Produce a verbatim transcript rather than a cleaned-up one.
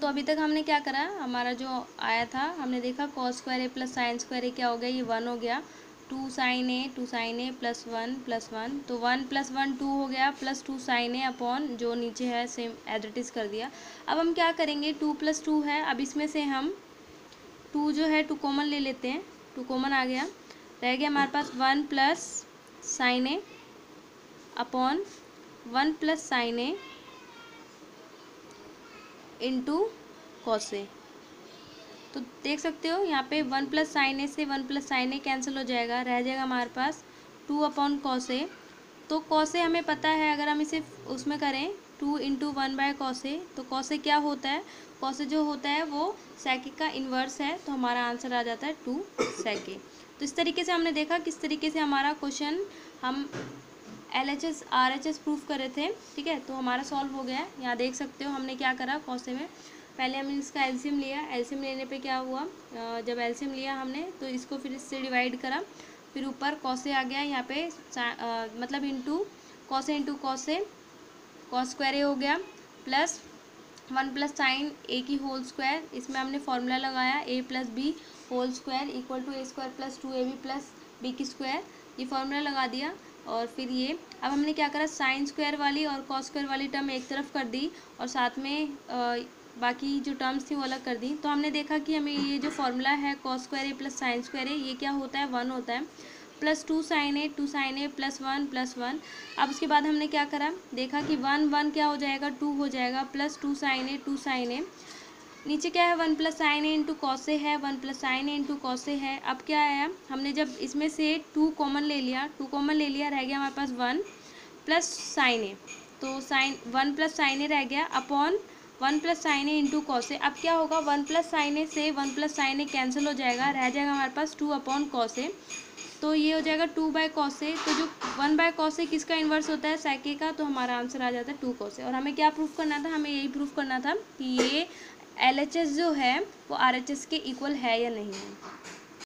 तो अभी तक हमने क्या करा, हमारा जो आया था हमने देखा cos square A plus sine square A क्या हो गया, ये वन हो गया, two sine A two sine A plus one plus one, तो वन प्लस वन टू हो गया, plus two sine A upon जो नीचे है सेम एज इट इज़ कर दिया। अब हम क्या करेंगे, टू प्लस टू है, अब इसमें से हम टू जो है टू कॉमन ले लेते हैं, टू कॉमन आ गया, रह गया हमारे पास one plus sine A upon one plus sine A into cos A. तो देख सकते हो यहाँ पे वन प्लस साइन ए से one plus sine A cancel हो जाएगा, रह जाएगा हमारे पास टू अपॉन कॉस ए। तो कॉस ए हमें पता है, अगर हम इसे उसमें करें two into one by cos A, तो कॉस ए क्या होता है, कॉस ए जो होता है वो सेक का इन्वर्स है, तो हमारा आंसर आ जाता है टू सेक ए। तो इस तरीके से हमने देखा किस तरीके से हमारा क्वेश्चन हम L H S R H S proof कर रहे थे। ठीक है, तो हमारा सॉल्व हो गया है। यहाँ देख सकते हो हमने क्या करा, कॉस ए में पहले हमने इसका एलसीएम लिया, एलसीएम लेने पे क्या हुआ, जब एलसीएम लिया हमने तो इसको फिर इससे डिवाइड करा, फिर ऊपर कॉस ए आ गया यहाँ पे आ, मतलब into cos A into cos A, cos square A हो गया, plus one plus sine A की होल स्क्वायर, इसमें हमने फॉर्मूला लगाया A plus B whole square equal to A square plus two A B plus B की square, ये formula लगा दिया। और फिर ये अब हमने क्या करा, साइन स्क्वायर वाली और कॉस स्क्वायर वाली टर्म एक तरफ कर दी और साथ में आ, बाकी जो टर्म्स थी वो अलग कर दी। तो हमने देखा कि हमें ये जो फॉर्मूला है cos square A plus sine square A, ये क्या होता है, वन होता है, plus two sine A two sine A plus one plus one. अब उसके बाद हमने क्या करा, देखा कि वन वन क्या हो जाएगा, टू हो जाएगा, plus two sine A two sine A, नीचे क्या है one plus sine A into cos A है, one plus sine A into cos A है। अब क्या आया, हमने जब इसमें से टू कॉमन ले लिया, टू कॉमन ले लिया, रह गया हमारे पास वन प्लस साइन ए, तो sine one plus sine A रह गया upon one plus sine A into cos A. अब क्या होगा, वन प्लस साइन ए से one plus sine A cancel हो जाएगा, रह जाएगा हमारे पास टू अपॉन कॉस ए, तो ये हो जाएगा टू बाय कॉस ए। तो जो वन बाय कॉस ए किसका इन्वर्स होता है, सेक ए का, तो हमारा आंसर आ जाता है टू कॉस ए। और हमें क्या प्रूफ करना था, हमें यही प्रूफ करना था कि ये एल एच एस जो है वो आर एच एस के इक्वल है या नहीं है।